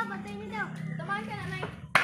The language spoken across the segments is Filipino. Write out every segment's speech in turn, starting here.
patay mo daw. Tumahan ka na, Nay.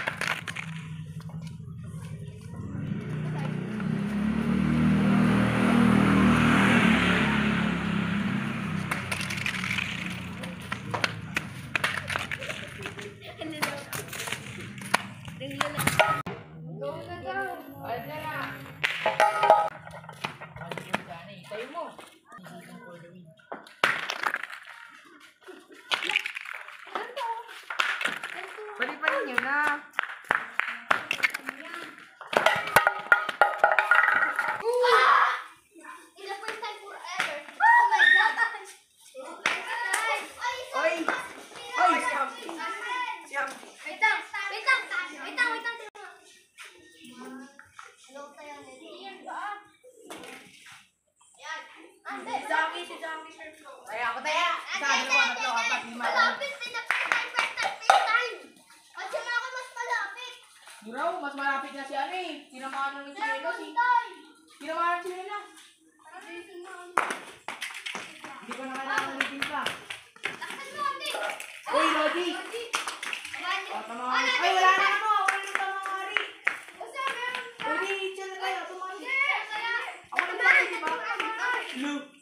Pali-pali nyo na. Kaya ako tayo. Malapit, Duraw, mas malapit na si Ani. Tinamaan na ng chinelas eh. Tinamaan ng chinelas. Hindi ko na kailangan ulitin ka. Uy, Lodi! Ay, wala na ako. Wala na tamangari. Lodi, chill na tayo. Tumangin. Ako na tayo, diba? Lu.